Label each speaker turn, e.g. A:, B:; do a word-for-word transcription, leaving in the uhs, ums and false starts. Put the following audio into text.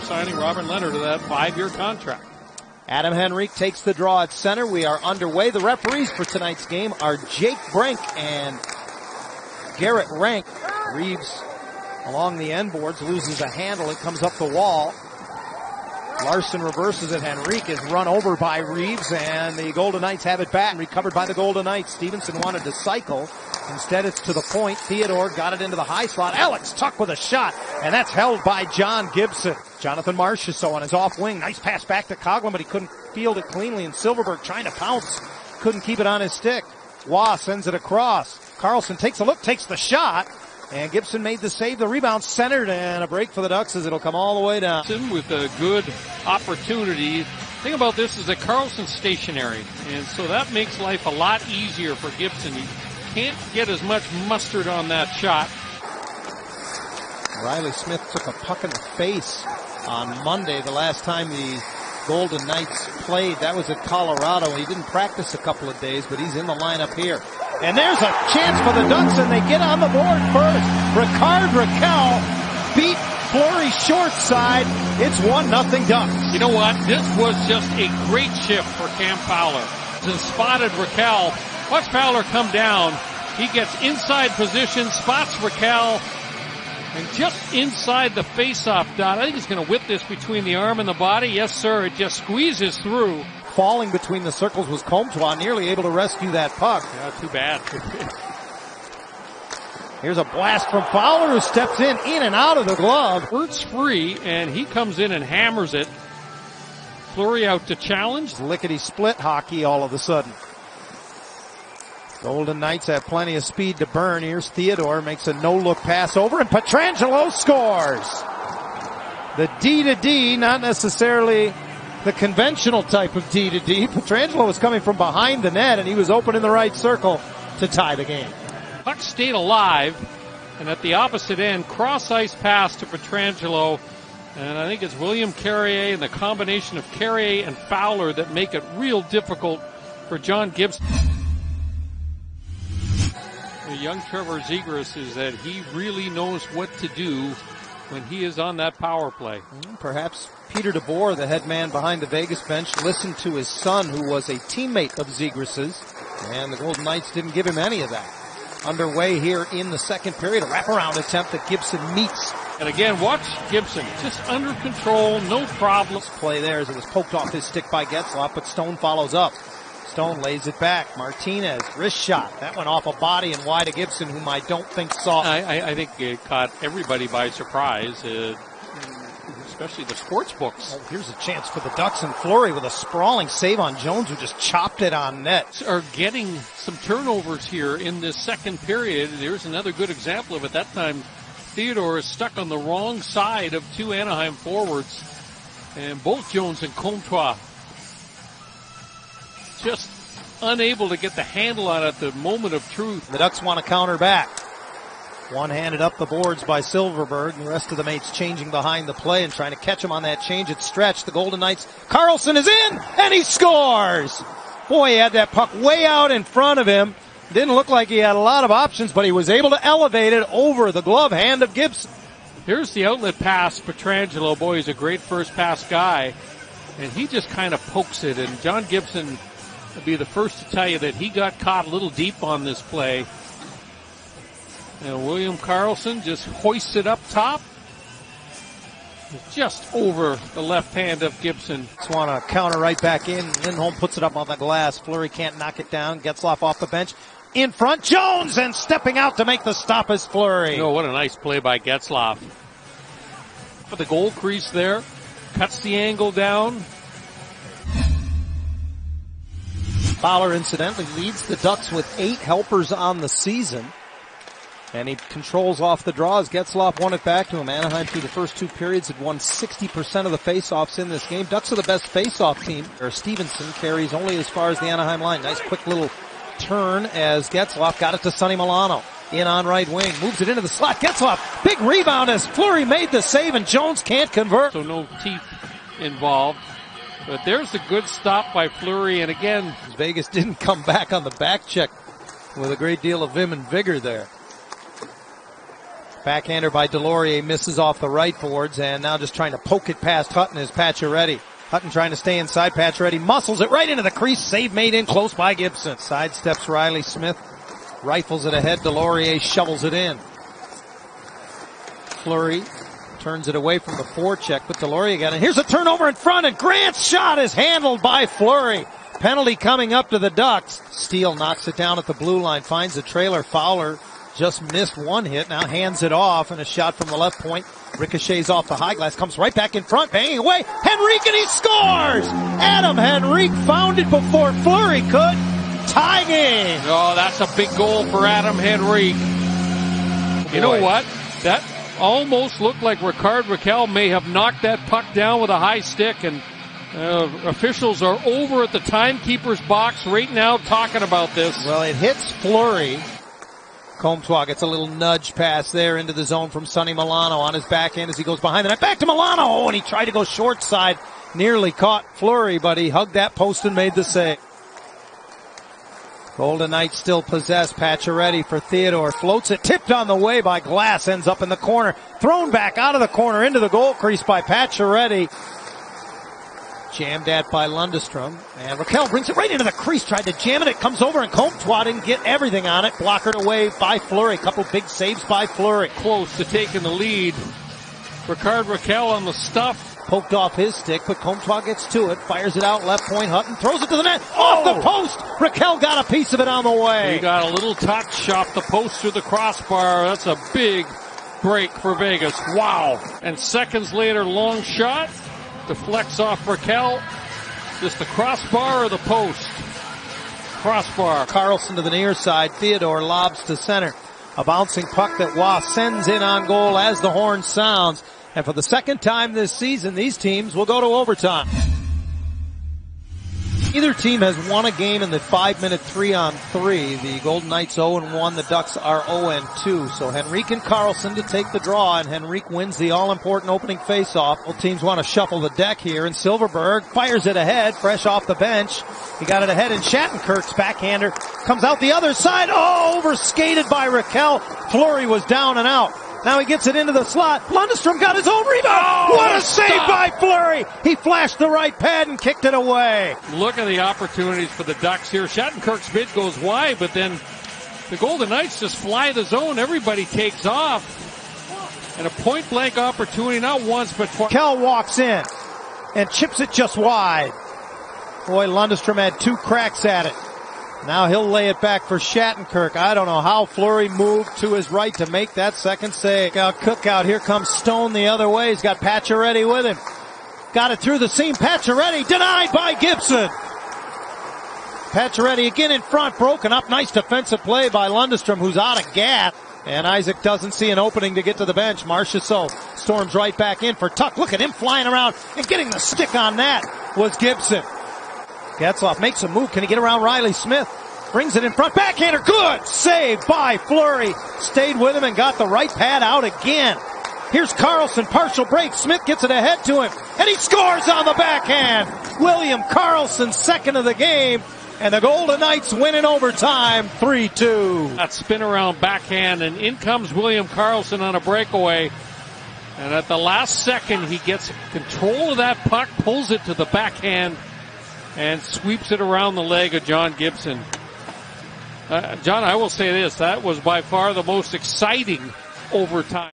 A: signing Robert Leonard to that five-year contract.
B: Adam Henrique takes the draw at center. We are underway. The referees for tonight's game are Jake Brink and Garrett Rank. Reeves along the end boards loses a handle. It comes up the wall. Larson reverses it. Henrique is run over by Reeves, and the Golden Knights have it back. Recovered by the Golden Knights. Stevenson wanted to cycle. Instead, it's to the point. Theodore got it into the high slot. Alex Tuck with a shot, and that's held by John Gibson. Jonathan Marchessault on his off wing. Nice pass back to Coughlin, but he couldn't field it cleanly, and Silverberg trying to pounce. Couldn't keep it on his stick. Waugh sends it across. Carlson takes a look, takes the shot. And Gibson made the save. The rebound centered, and a break for the Ducks as it'll come all the way down.
A: With a good opportunity. The thing about this is that Carlson's stationary, and so that makes life a lot easier for Gibson. He can't get as much mustard on that shot.
B: Riley Smith took a puck in the face on Monday, the last time the Golden Knights played. That was at Colorado. He didn't practice a couple of days, but he's in the lineup here. And there's a chance for the Ducks, and they get on the board first. Ricard Raquel beat Fleury short side. It's one nothing Ducks.
A: You know what? This was just a great shift for Cam Fowler. And spotted Raquel. Watch Fowler come down. He gets inside position, spots Raquel, and just inside the face-off dot. I think he's going to whip this between the arm and the body. Yes, sir. It just squeezes through.
B: Falling between the circles was Comtois, nearly able to rescue that puck.
A: Yeah, too bad.
B: Here's a blast from Fowler, who steps in, in and out of the glove.
A: Hurts free, and he comes in and hammers it. Fleury out to challenge.
B: Lickety-split hockey all of a sudden. Golden Knights have plenty of speed to burn. Here's Theodore, makes a no-look pass over, and Pietrangelo scores. The D to D, not necessarily the conventional type of D to D. Pietrangelo was coming from behind the net, and he was open in the right circle to tie the game.
A: Puck stayed alive, and at the opposite end, cross-ice pass to Pietrangelo, and I think it's William Carrier and the combination of Carrier and Fowler that make it real difficult for John Gibson. The young Trevor Zegras is that he really knows what to do when he is on that power play.
B: Perhaps Peter DeBoer, the head man behind the Vegas bench, listened to his son, who was a teammate of Zegras's, and the Golden Knights didn't give him any of that. Underway here in the second period, a wraparound attempt that Gibson meets.
A: And again, watch Gibson, just under control, no problem.
B: Play there as it was poked off his stick by Getzlaf, but Stone follows up. Stone lays it back. Martinez, wrist shot. That went off a body and wide to Gibson, whom I don't think saw.
A: I, I, I think it caught everybody by surprise, uh, especially the sports books.
B: Oh, here's a chance for the Ducks, and Fleury with a sprawling save on Jones, who just chopped it on net.
A: Are getting some turnovers here in this second period. There's another good example of it. That time, Theodore is stuck on the wrong side of two Anaheim forwards, and both Jones and Comtois just unable to get the handle on it at the moment of truth.
B: The Ducks want to counter back. One-handed up the boards by Silverberg. The rest of the mates changing behind the play and trying to catch him on that change at stretch. The Golden Knights, Carlson is in, and he scores! Boy, he had that puck way out in front of him. Didn't look like he had a lot of options, but he was able to elevate it over the glove hand of Gibson.
A: Here's the outlet pass. Pietrangelo, boy, he's a great first pass guy. And he just kind of pokes it, and John Gibson will be the first to tell you that he got caught a little deep on this play. And William Karlsson just hoists it up top. Just over the left hand of Gibson.
B: Just want to counter right back in. Lindholm puts it up on the glass. Fleury can't knock it down. Getzlaf off the bench. In front, Jones, and stepping out to make the stop is Fleury.
A: Oh, what a nice play by Getzlaf. For the goal crease there. Cuts the angle down.
B: Fowler, incidentally, leads the Ducks with eight helpers on the season. And he controls off the draw as Getzlaf won it back to him. Anaheim, through the first two periods, had won sixty percent of the faceoffs in this game. Ducks are the best faceoff team. Stevenson carries only as far as the Anaheim line. Nice quick little turn as Getzlaf got it to Sonny Milano. In on right wing, moves it into the slot. Getzlaf, big rebound as Fleury made the save, and Jones can't convert.
A: So no teeth involved. But there's a good stop by Fleury, and again,
B: Vegas didn't come back on the back check with a great deal of vim and vigor there. Backhander by Delorier misses off the right boards, and now just trying to poke it past Hutton is Pacioretty. Hutton trying to stay inside. Pacioretty muscles it right into the crease. Save made in close by Gibson. Sidesteps Riley Smith. Rifles it ahead. Delorier shovels it in. Fleury turns it away from the forecheck, but Delorier got it. Here's a turnover in front, and Grant's shot is handled by Fleury. Penalty coming up to the Ducks. Steele knocks it down at the blue line, finds the trailer. Fowler just missed one hit, now hands it off, and a shot from the left point ricochets off the high glass, comes right back in front, banging away. Henrique, and he scores! Adam Henrique found it before Fleury could. Tie game.
A: Oh, that's a big goal for Adam Henrique. You know what? That almost looked like Ricard Raquel may have knocked that puck down with a high stick, and uh, officials are over at the timekeeper's box right now talking about this.
B: Well, it hits Fleury. Comtois gets a little nudge pass there into the zone from Sonny Milano on his backhand as he goes behind the net. Back to Milano, oh, and he tried to go short side. Nearly caught Fleury, but he hugged that post and made the save. Golden Knights still possess. Pacioretty for Theodore. Floats it, tipped on the way by Glass, ends up in the corner. Thrown back out of the corner into the goal crease by Pacioretty. Jammed at by Lundestrom. And Raquel brings it right into the crease. Tried to jam it. It comes over, and Comtois didn't get everything on it. Blockered away by Fleury. A couple big saves by Fleury.
A: Close to taking the lead. Ricard Raquel on the stuff.
B: Poked off his stick, but Comtois gets to it. Fires it out left point. Hutton throws it to the net. Off the post. Raquel got a piece of it on the way.
A: He got a little touch off the post through the crossbar. That's a big break for Vegas. Wow. And seconds later, long shot. Deflects off Raquel. Just the crossbar or the post? Crossbar.
B: Carlson to the near side. Theodore lobs to center. A bouncing puck that Waugh sends in on goal as the horn sounds. And for the second time this season, these teams will go to overtime. Neither team has won a game in the five-minute three-on-three. The Golden Knights oh and one. The Ducks are oh and two. So Henrique and Carlson to take the draw, and Henrique wins the all-important opening face-off. Both teams want to shuffle the deck here, and Silverberg fires it ahead, fresh off the bench. He got it ahead, and Shattenkirk's backhander comes out the other side. Oh, over-skated by Raquel. Fleury was down and out. Now he gets it into the slot. Lundestrom got his own rebound.
A: Oh,
B: what a save
A: stop.
B: by Fleury. He flashed the right pad and kicked it away.
A: Look at the opportunities for the Ducks here. Shattenkirk's bid goes wide, but then the Golden Knights just fly the zone. Everybody takes off. And a point-blank opportunity, not once, but twice.
B: Kell walks in and chips it just wide. Boy, Lundestrom had two cracks at it. Now he'll lay it back for Shattenkirk. I don't know how Fleury moved to his right to make that second save. Now Cookout, here comes Stone the other way. He's got Pacioretty with him. Got it through the seam. Pacioretty denied by Gibson. Pacioretty again in front, broken up. Nice defensive play by Lundestrom, who's out of gas. And Isaac doesn't see an opening to get to the bench. Marchessault storms right back in for Tuck. Look at him flying around and getting the stick on that was Gibson. Getzlaf makes a move. Can he get around Riley Smith? Brings it in front. Backhander. Good save by Fleury. Stayed with him and got the right pad out again. Here's Carlson. Partial break. Smith gets it ahead to him. And he scores on the backhand. William Carlson, second of the game. And the Golden Knights win in overtime, three two.
A: That spin around backhand, and in comes William Carlson on a breakaway. And at the last second, he gets control of that puck, pulls it to the backhand, and sweeps it around the leg of John Gibson. Uh, John, I will say this, that was by far the most exciting overtime.